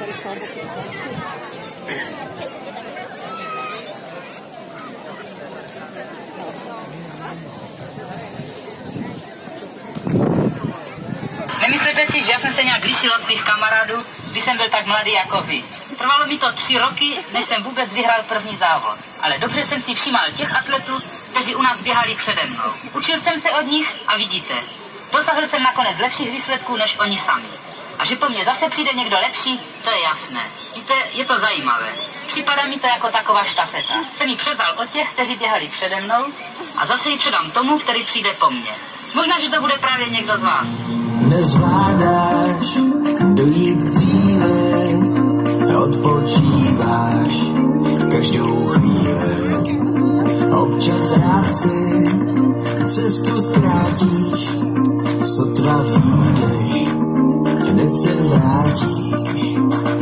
Nemyslete si, že já jsem se nějak lišil od svých kamarádů, když jsem byl tak mladý jako vy. Trvalo mi to 3 roky, než jsem vůbec vyhrál první závod. Ale dobře jsem si všímal těch atletů, kteří u nás běhali přede mnou. Učil jsem se od nich a vidíte, dosáhl jsem nakonec lepších výsledků než oni sami. A že po mně zase přijde někdo lepší, to je jasné. Víte, je to zajímavé. Připadá mi to jako taková štafeta. Jsem ji převzal od těch, kteří běhali přede mnou a zase ji předám tomu, který přijde po mně. Možná, že to bude právě někdo z vás. Nezvládáš dojít k cíli, odpočíváš každou chvíli. Občas rád si cestu zkrátíš, sotva vyjdeš, hned se vrátíš.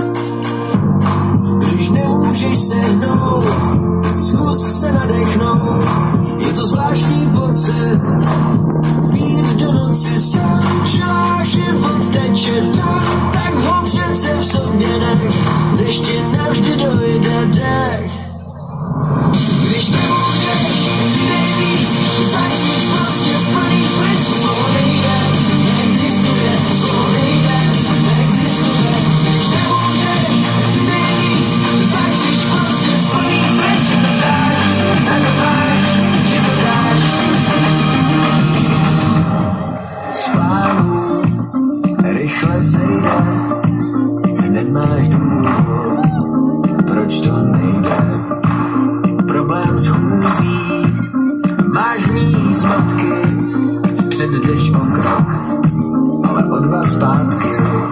Když nemůžeš se hnout, zkus se nadechnout, je to zvláštní pocit, být do noci sám, želá život teče dál, tak ho přece v sobě nech, než ti navždy dojde dech. Když nemůžeš, přidej víc, zajistíš prostě z plných plic, slovo nejde, neexistuje, slovo nejde, neexistuje. Když nemůžeš, přidej víc, zajistíš prostě z plných plic, že to dáš, tak to dáš, že to dáš. Spálu rychle sejde, hned máš důvod, proč to nejde. Problém s chůzí, máš v ní zmatky, vpřed jdeš o krok, ale o 2 zpátky.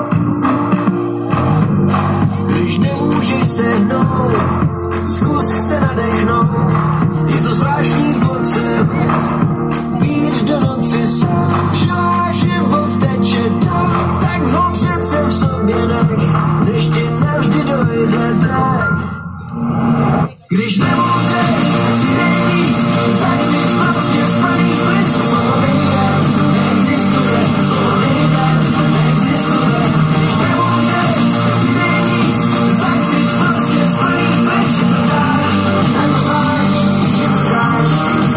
Když nemůžeš se hnout, zkus se nadechnout, je to zvláštní pocit, být do noci sám, želá život teče dál, tak ho přece v sobě nech, než ti navždy dojde dech. Když nemůžeš, přidej víc, zajistíš prostě z plných plic, slovo nejde, neexistuje, slovo nejde, neexistuje. Když nemůžeš, přidej víc, zajistíš prostě z plných plic, že to dáš, tak to dáš, že to dáš.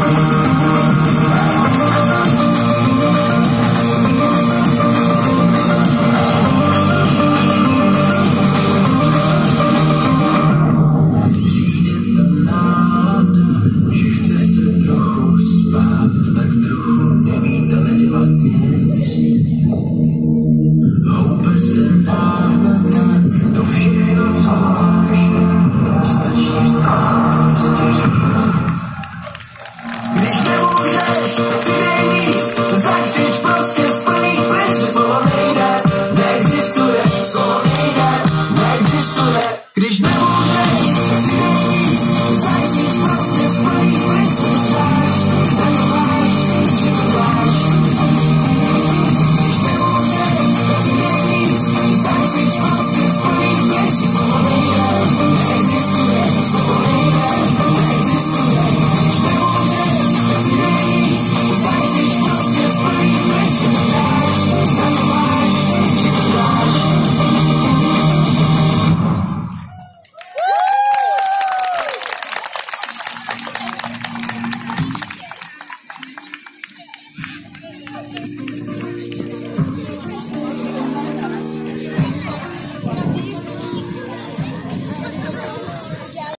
Když nemůžeš, přidej víc, zajistíš prostě z plných plic, že slovo nejde,